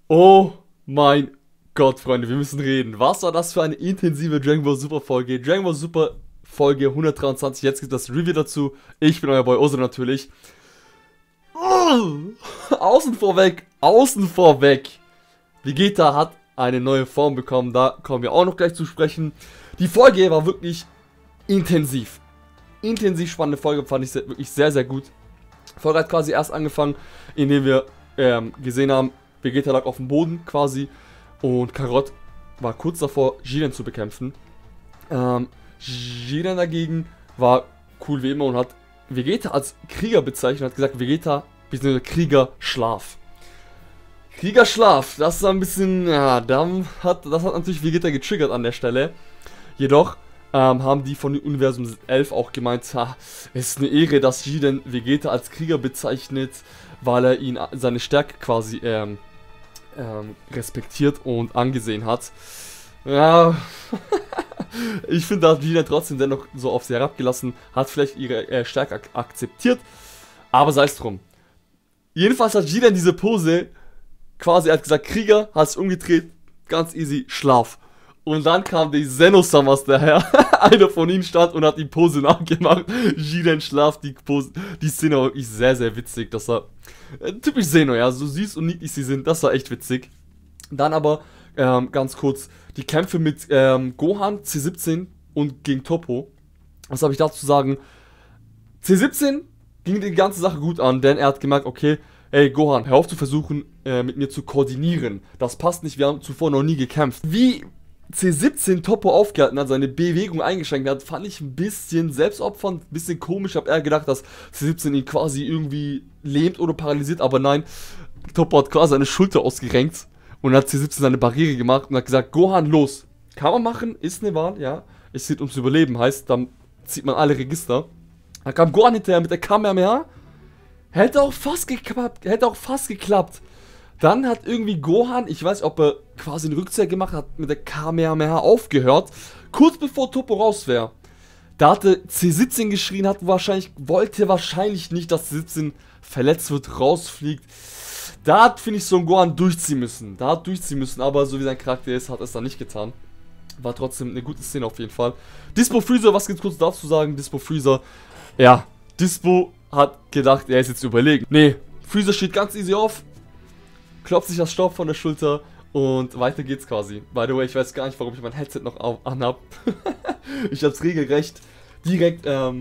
Oh mein Gott, Freunde, wir müssen reden. Was war das für eine intensive Dragon Ball Super Folge? Dragon Ball Super Folge 123. Jetzt gibt das Review dazu. Ich bin euer Boy Oso natürlich. Außen vorweg. Vegeta hat eine neue Form bekommen. Da kommen wir auch noch gleich zu sprechen. Die Folge war wirklich intensiv. Intensiv spannende Folge, fand ich wirklich sehr, sehr gut. Die Folge hat quasi erst angefangen, indem wir gesehen haben, Vegeta lag auf dem Boden quasi und Karot war kurz davor, Jiren zu bekämpfen. Jiren dagegen war cool wie immer und hat Vegeta als Krieger bezeichnet und hat gesagt, Vegeta bzw. Kriegerschlaf. Kriegerschlaf, das ist ein bisschen, ja, das hat natürlich Vegeta getriggert an der Stelle. Jedoch haben die von Universum 11 auch gemeint, es ist eine Ehre, dass Jiren Vegeta als Krieger bezeichnet, weil er ihn seine Stärke quasi respektiert und angesehen hat. Ja, ich finde, da hat Jiren trotzdem dennoch so auf sie herabgelassen, hat vielleicht ihre Stärke akzeptiert, aber sei es drum. Jedenfalls hat Jiren diese Pose, quasi, er hat gesagt, Krieger, hat es umgedreht, ganz easy, Schlaf. Und dann kam die Zeno-Summers daher, einer von ihnen stand und hat die Pose nachgemacht. Jiren schlaft, die Pose, die Szene war wirklich sehr, sehr witzig. Das war typisch Zeno, ja, so süß und niedlich sie sind, das war echt witzig. Dann aber, ganz kurz, die Kämpfe mit Gohan, C17 und gegen Toppo. Was habe ich dazu zu sagen? C17 ging die ganze Sache gut an, denn er hat gemerkt, okay, ey Gohan, hör auf zu versuchen, mit mir zu koordinieren. Das passt nicht, wir haben zuvor noch nie gekämpft. Wie C17 Toppo aufgehalten hat, seine Bewegung eingeschränkt hat, fand ich ein bisschen selbstopfernd, ein bisschen komisch. Hab eher gedacht, dass C17 ihn quasi irgendwie lähmt oder paralysiert, aber nein, Toppo hat quasi seine Schulter ausgerenkt und hat C17 seine Barriere gemacht und hat gesagt, Gohan, los. Kann man machen, ist eine Wahl, ja. Es geht ums Überleben, heißt, dann zieht man alle Register. Da kam Gohan hinterher mit der Kamehameha. Hätte auch fast geklappt. Dann hat irgendwie Gohan, ich weiß nicht, ob er quasi einen Rückzieher gemacht hat, mit der Kamehameha aufgehört. Kurz bevor Toppo raus wäre. Da hatte C17 geschrien, wollte wahrscheinlich nicht, dass C17 verletzt wird, rausfliegt. Da hat, finde ich, so ein Gohan durchziehen müssen. Aber so wie sein Charakter ist, hat es dann nicht getan. War trotzdem eine gute Szene auf jeden Fall. Dispo Freezer, was gibt's kurz dazu sagen? Dispo Freezer, ja, Dispo hat gedacht, er ist jetzt überlegen. Nee, Freezer steht ganz easy auf, klopft sich das Staub von der Schulter und weiter geht's quasi. By the way, ich weiß gar nicht, warum ich mein Headset noch anhab. Ich hab's regelrecht direkt,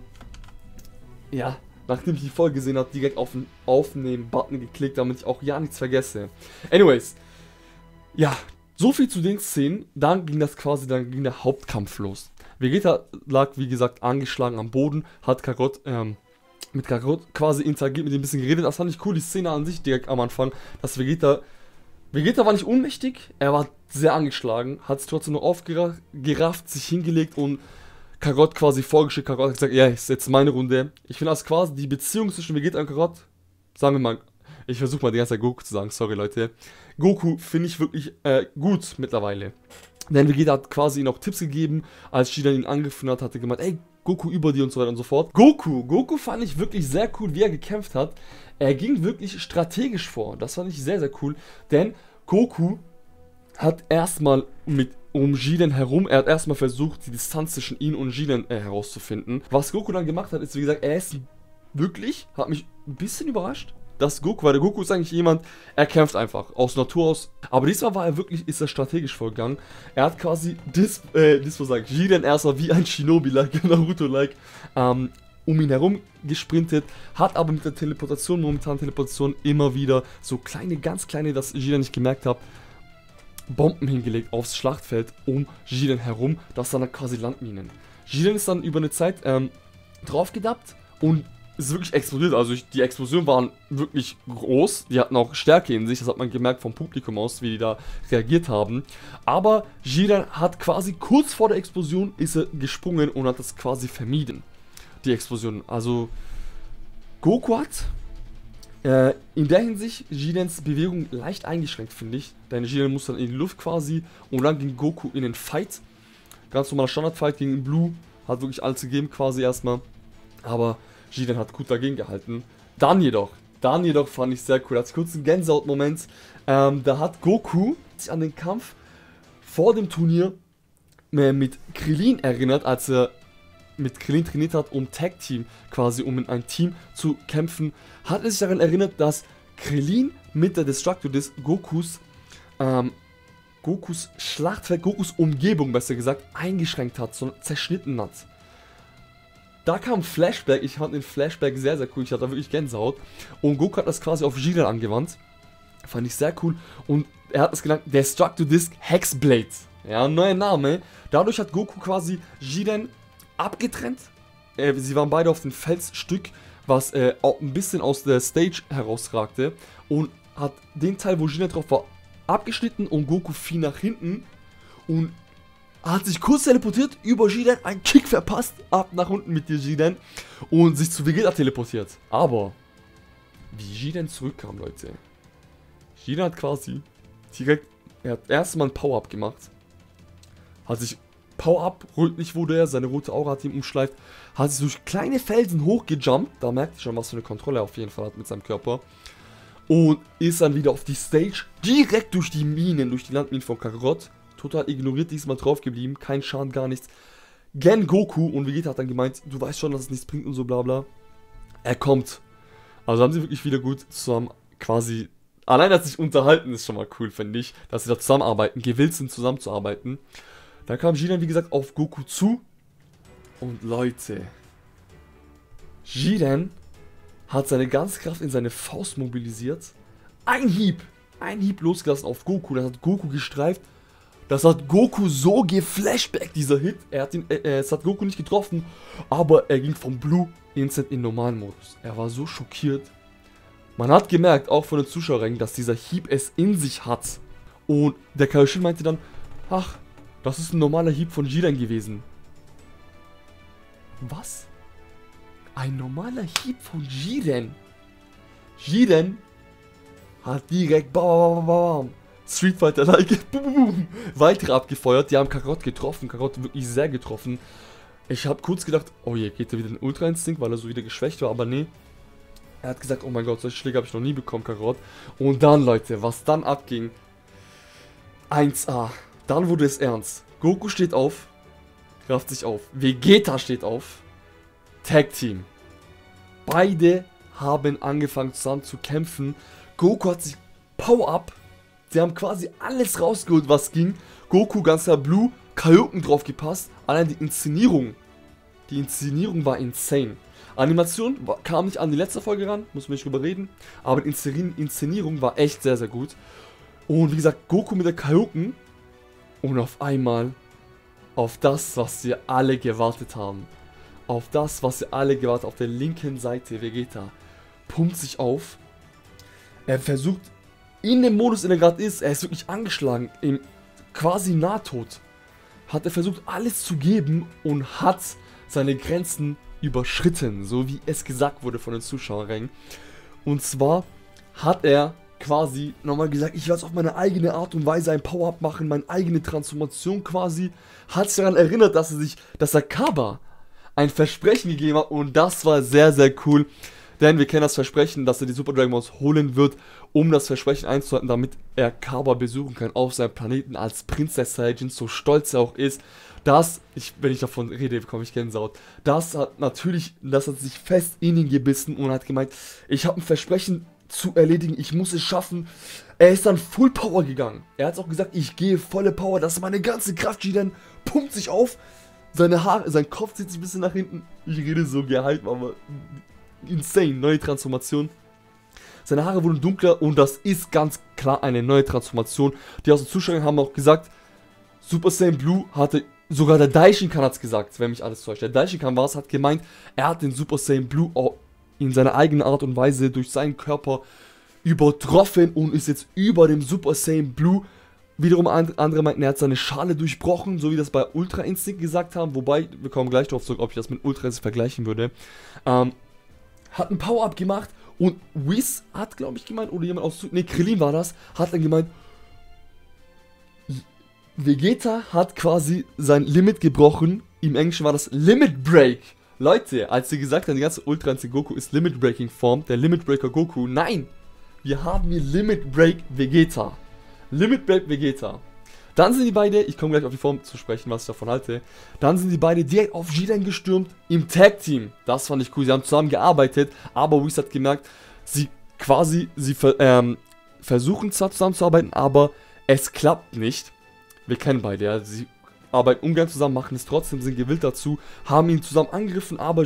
ja, nachdem ich die Folge gesehen habe, direkt auf den Aufnehmen-Button geklickt, damit ich auch ja nichts vergesse. Anyways, ja, so viel zu den Szenen. Dann ging der Hauptkampf los. Vegeta lag, wie gesagt, angeschlagen am Boden, hat mit Kakarot quasi interagiert, mit ihm ein bisschen geredet. Das fand ich cool, die Szene an sich direkt am Anfang, dass Vegeta war nicht ohnmächtig, er war sehr angeschlagen, hat es trotzdem noch aufgerafft, sich hingelegt und Kakarot quasi vorgeschickt. Kakarot hat gesagt, ja, ist jetzt meine Runde. Ich finde das quasi die Beziehung zwischen Vegeta und Kakarot, sagen wir mal, ich versuche mal die ganze Zeit Goku zu sagen, sorry Leute. Goku finde ich wirklich gut mittlerweile. Denn Vegeta hat quasi ihm auch Tipps gegeben, als Jiren ihn angegriffen hat, hat er gemeint, ey, Goku über dir und so weiter und so fort. Goku fand ich wirklich sehr cool, wie er gekämpft hat. Er ging wirklich strategisch vor. Das fand ich sehr, sehr cool. Denn Goku hat erstmal um Jiren herum, er hat erstmal versucht, die Distanz zwischen ihm und Jiren herauszufinden. Was Goku dann gemacht hat, ist, wie gesagt, hat mich ein bisschen überrascht. Weil der Goku ist eigentlich jemand, er kämpft einfach, aus Natur aus. Aber diesmal ist er strategisch vorgegangen. Er hat quasi Jiren erstmal wie ein Shinobi-like, Naruto-like, um ihn herum gesprintet, hat aber mit der momentanen Teleportation immer wieder so ganz kleine, dass Jiren nicht gemerkt hat, Bomben hingelegt aufs Schlachtfeld um Jiren herum, das sind dann quasi Landminen. Jiren ist dann über eine Zeit draufgedappt und es ist wirklich explodiert, also die Explosionen waren wirklich groß, die hatten auch Stärke in sich, das hat man gemerkt vom Publikum aus, wie die da reagiert haben. Aber Jiren hat quasi kurz vor der Explosion ist er gesprungen und hat das quasi vermieden, die Explosion. Also Goku hat in der Hinsicht Jirens Bewegung leicht eingeschränkt, finde ich. Denn Jiren muss dann in die Luft quasi und dann ging Goku in den Fight. Ganz normaler Standardfight gegen Blue, hat wirklich alles gegeben quasi erstmal. Aber Jiren hat gut dagegen gehalten. Dann jedoch Dann jedoch fand ich sehr cool, als kurzen Gänsehaut-Moment, da hat Goku sich an den Kampf vor dem Turnier mit Krillin erinnert, als er mit Krillin trainiert hat, um Tag Team quasi, um in ein Team zu kämpfen, hat er sich daran erinnert, dass Krillin mit der Destructo Disc Gokus Schlachtfeld, Gokus Umgebung besser gesagt, eingeschränkt hat, so zerschnitten hat. Da kam ein Flashback, ich fand den Flashback sehr, sehr cool, ich hatte da wirklich Gänsehaut. Und Goku hat das quasi auf Jiren angewandt. Fand ich sehr cool. Und er hat das genannt, Destructo Disc Hexblade. Ja, neuer Name. Dadurch hat Goku quasi Jiren abgetrennt. Sie waren beide auf dem Felsstück, was auch ein bisschen aus der Stage herausragte. Und hat den Teil, wo Jiren drauf war, abgeschnitten und Goku fiel nach hinten. Und hat sich kurz teleportiert, über Jiren einen Kick verpasst, ab nach unten mit dir Jiren und sich zu Vegeta teleportiert. Aber, wie Jiren zurückkam, Leute. Jiren hat quasi direkt, er hat erstmal ein Power-Up gemacht. Hat sich Power-Up, rötlich wurde er, seine rote Aura hat ihn umschleift. Hat sich durch kleine Felsen hochgejumpt, da merkt ihr schon, was für eine Kontrolle er auf jeden Fall hat mit seinem Körper. Und ist dann wieder auf die Stage, direkt durch die Minen, durch die Landminen von Kakarot. Total ignoriert, diesmal drauf geblieben, kein Schaden, gar nichts. Gen Goku und Vegeta hat dann gemeint, du weißt schon, dass es nichts bringt und so bla bla. Er kommt. Also haben sie wirklich wieder gut zusammen quasi, allein dass sich unterhalten ist schon mal cool, finde ich, dass sie da zusammenarbeiten, gewillt sind zusammenzuarbeiten. Da kam Jiren, wie gesagt, auf Goku zu. Und Leute, Jiren hat seine ganze Kraft in seine Faust mobilisiert. Ein Hieb losgelassen auf Goku, das hat Goku gestreift. Das hat Goku so geflashbackt, dieser Hit. Es hat Goku nicht getroffen, aber er ging vom Blue instant in normalen Modus. Er war so schockiert. Man hat gemerkt, auch von den Zuschauern, dass dieser Hieb es in sich hat. Und der Kaioshin meinte dann, ach, das ist ein normaler Hieb von Jiren gewesen. Was? Ein normaler Hieb von Jiren? Jiren hat direkt Street Fighter-like weiter abgefeuert. Die haben Kakarot getroffen. Kakarot wirklich sehr getroffen. Ich habe kurz gedacht, oh je, geht er wieder in Ultra Instinct, weil er so wieder geschwächt war, aber nee. Er hat gesagt, oh mein Gott, solche Schläge habe ich noch nie bekommen, Kakarot. Und dann, Leute, was dann abging. 1A. Dann wurde es ernst. Goku steht auf, rafft sich auf. Vegeta steht auf. Tag Team. Beide haben angefangen zusammen zu kämpfen. Goku hat sich Power-Up. Sie haben quasi alles rausgeholt, was ging. Goku, ganzer Blue, Kaioken drauf gepasst. Allein die Inszenierung. Die Inszenierung war insane. Animation kam nicht an die letzte Folge ran, muss man nicht drüber reden. Aber die Inszenierung war echt sehr, sehr gut. Und wie gesagt, Goku mit der Kaioken. Und auf einmal auf das, was wir alle gewartet haben. Auf das, was wir alle gewartet haben. Auf der linken Seite, Vegeta pumpt sich auf. Er versucht, in dem Modus, in der gerade ist, er ist wirklich angeschlagen, im quasi Nahtod, hat er versucht, alles zu geben und hat seine Grenzen überschritten, so wie es gesagt wurde von den Zuschauern. Und zwar hat er quasi nochmal gesagt, ich werde es auf meine eigene Art und Weise ein Power-Up machen, meine eigene Transformation quasi, hat sich daran erinnert, dass er Kaba ein Versprechen gegeben hat und das war sehr, sehr cool. Denn wir kennen das Versprechen, dass er die Super Dragon Balls holen wird, um das Versprechen einzuhalten, damit er Kaba besuchen kann auf seinem Planeten als Prinzess Saiyajin, so stolz er auch ist. Wenn ich davon rede, bekomme ich Gänsehaut. Das hat sich fest in ihn gebissen und hat gemeint, ich habe ein Versprechen zu erledigen, ich muss es schaffen. Er ist dann Full Power gegangen. Er hat auch gesagt, ich gehe volle Power, das ist meine ganze Kraft. Jiren pumpt sich auf, seine Haare, sein Kopf zieht sich ein bisschen nach hinten. Ich rede so gehalten, aber insane, neue Transformation. Seine Haare wurden dunkler und das ist ganz klar eine neue Transformation. Die aus den Zuschauern haben auch gesagt, Super Saiyan Blue hatte, sogar der Daishinkan hat es gesagt, wenn mich alles täuscht. Der Daishinkan hat gemeint, er hat den Super Saiyan Blue auch in seiner eigenen Art und Weise durch seinen Körper übertroffen und ist jetzt über dem Super Saiyan Blue. Wiederum andere meinten, er hat seine Schale durchbrochen, so wie das bei Ultra Instinct gesagt haben, wobei, wir kommen gleich darauf zurück, ob ich das mit Ultra Instinct vergleichen würde. Hat ein Power-Up gemacht und Whis hat, glaube ich, gemeint, oder jemand aus, ne, Krillin war das, hat dann gemeint, Vegeta hat quasi sein Limit gebrochen, im Englischen war das Limit Break. Leute, als sie gesagt haben, die ganze Ultra Instinct Goku ist Limit Breaking Form, der Limit Breaker Goku, nein! Wir haben hier Limit Break Vegeta. Limit Break Vegeta. Dann sind die beide, ich komme gleich auf die Form zu sprechen, was ich davon halte. Dann sind die beide direkt auf Jiren gestürmt im Tag-Team. Das fand ich cool, sie haben zusammen gearbeitet, aber Whis hat gemerkt, sie versuchen zwar zusammenzuarbeiten, aber es klappt nicht. Wir kennen beide, ja, sie arbeiten ungern zusammen, machen es trotzdem, sind gewillt dazu, haben ihn zusammen angegriffen, aber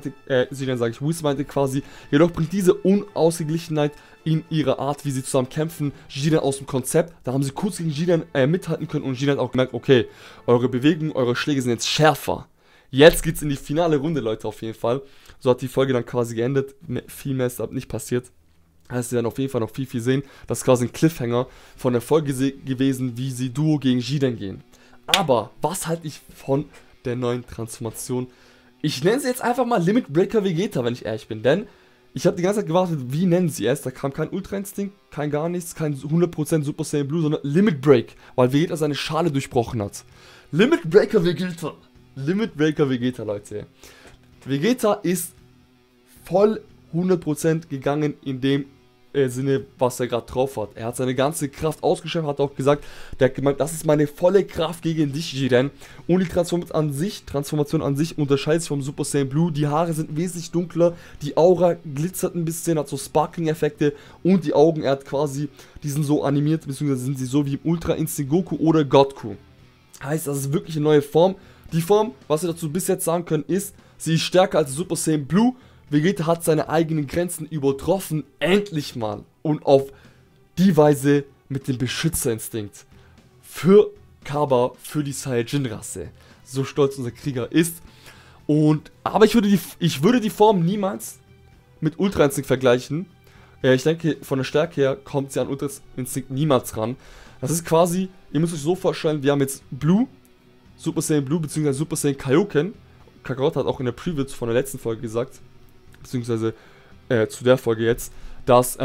Whis meinte quasi, jedoch bringt diese Unausgeglichenheit in ihrer Art, wie sie zusammen kämpfen, Jiren aus dem Konzept. Da haben sie kurz gegen Jiren mithalten können und Jiren hat auch gemerkt, okay, eure Bewegungen, eure Schläge sind jetzt schärfer. Jetzt geht's in die finale Runde, Leute, auf jeden Fall. So hat die Folge dann quasi geendet, viel mehr ist nicht passiert. Heißt, sie werden auf jeden Fall noch viel sehen. Das ist quasi ein Cliffhanger von der Folge gewesen, wie sie Duo gegen Jiren gehen. Aber, was halte ich von der neuen Transformation? Ich nenne sie jetzt einfach mal Limit Breaker Vegeta, wenn ich ehrlich bin, denn ich habe die ganze Zeit gewartet, wie nennen sie es? Da kam kein Ultra Instinct, kein gar nichts, kein 100% Super Saiyan Blue, sondern Limit Break, weil Vegeta seine Schale durchbrochen hat. Limit Breaker Vegeta. Limit Breaker Vegeta, Leute. Vegeta ist voll 100% gegangen in dem Sinne, was er gerade drauf hat. Er hat seine ganze Kraft ausgeschöpft, hat auch gesagt, der hat gemeint, das ist meine volle Kraft gegen dich, Jiren. Und die Transformation an sich unterscheidet sich vom Super Saiyan Blue. Die Haare sind wesentlich dunkler, die Aura glitzert ein bisschen, hat so Sparkling-Effekte und die Augen, er hat quasi, die sind so animiert, beziehungsweise sind sie so wie im Ultra Instinct Goku oder Godku. Heißt, das ist wirklich eine neue Form. Die Form, was wir dazu bis jetzt sagen können, ist, sie ist stärker als Super Saiyan Blue. Vegeta hat seine eigenen Grenzen übertroffen, endlich mal. Und auf die Weise mit dem Beschützerinstinkt. Für Kaba, für die Saiyajin-Rasse. So stolz unser Krieger ist. Aber ich würde die Form niemals mit Ultra Instinct vergleichen. Ich denke, von der Stärke her kommt sie an Ultra Instinct niemals ran. Das ist quasi, ihr müsst euch so vorstellen, wir haben jetzt Blue, Super Saiyan Blue, beziehungsweise Super Saiyan Kaioken. Kakarot hat auch in der Preview von der letzten Folge gesagt, beziehungsweise zu der Folge jetzt, dass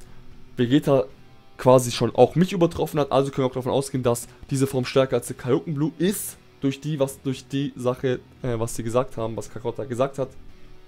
Vegeta quasi schon auch mich übertroffen hat, also können wir auch davon ausgehen, dass diese Form stärker als der Kaioken Blue ist, durch die Sache, was sie gesagt haben, was Kakarot da gesagt hat.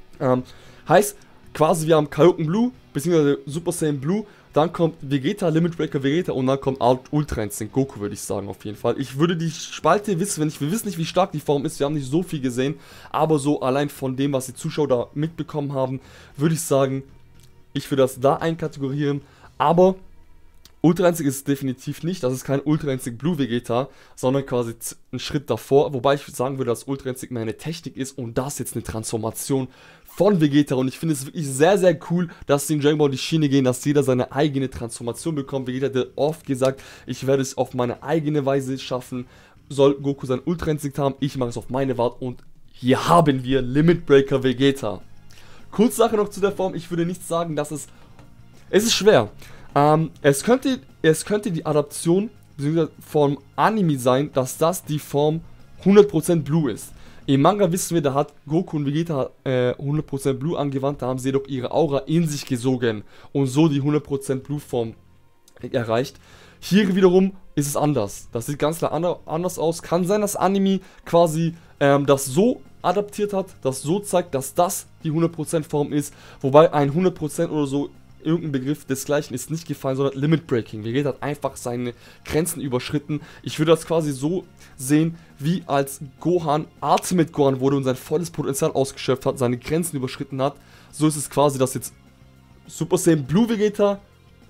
Heißt, quasi wir haben Kaioken Blue, beziehungsweise Super Saiyan Blue, dann kommt Vegeta, Limit Breaker Vegeta und dann kommt Ultra Instinct Goku, würde ich sagen, auf jeden Fall. Ich würde die Spalte wissen, wir wissen nicht, wie stark die Form ist, wir haben nicht so viel gesehen, aber so allein von dem, was die Zuschauer da mitbekommen haben, würde ich sagen, ich würde das da einkategorieren, aber Ultra Instinct ist es definitiv nicht, das ist kein Ultra Instinct Blue Vegeta, sondern quasi ein Schritt davor, wobei ich sagen würde, dass Ultra Instinct mehr eine Technik ist und das jetzt eine Transformation von Vegeta und ich finde es wirklich sehr, sehr cool, dass sie in Dragon Ball die Schiene gehen, dass jeder seine eigene Transformation bekommt. Vegeta hat oft gesagt, ich werde es auf meine eigene Weise schaffen, soll Goku sein Ultra Instinct haben, ich mache es auf meine Art und hier haben wir Limit Breaker Vegeta. Kurz Sache noch zu der Form, ich würde nicht sagen, dass es ist schwer. Es könnte die Adaption vom Anime sein, dass das die Form 100% Blue ist. Im Manga wissen wir, da hat Goku und Vegeta 100% Blue angewandt, da haben sie jedoch ihre Aura in sich gesogen und so die 100% Blue Form erreicht. Hier wiederum ist es anders. Das sieht ganz klar anders aus. Kann sein, dass Anime quasi das so adaptiert hat, das so zeigt, dass das die 100% Form ist, wobei ein 100% oder so irgendein Begriff desgleichen ist nicht gefallen, sondern Limit Breaking. Vegeta hat einfach seine Grenzen überschritten. Ich würde das quasi so sehen, wie als Gohan Ultimate Gohan wurde und sein volles Potenzial ausgeschöpft hat, seine Grenzen überschritten hat. So ist es quasi, dass jetzt Super Saiyan Blue Vegeta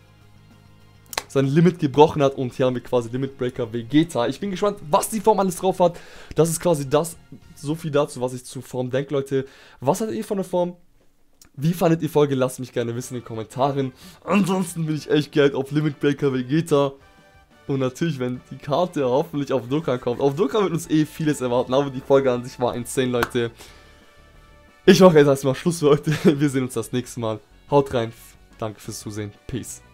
sein Limit gebrochen hat und hier haben wir quasi Limit Breaker Vegeta. Ich bin gespannt, was die Form alles drauf hat. Das ist quasi das, so viel dazu, was ich zur Form denke, Leute. Was hattet ihr von der Form? Wie fandet ihr die Folge? Lasst mich gerne wissen in den Kommentaren. Ansonsten bin ich echt geil auf Limit Breaker Vegeta. Und natürlich, wenn die Karte hoffentlich auf Dokkan kommt. Auf Dokkan wird uns vieles erwarten, aber die Folge an sich war insane, Leute. Ich mache jetzt erstmal Schluss für heute. Wir sehen uns das nächste Mal. Haut rein. Danke fürs Zusehen. Peace.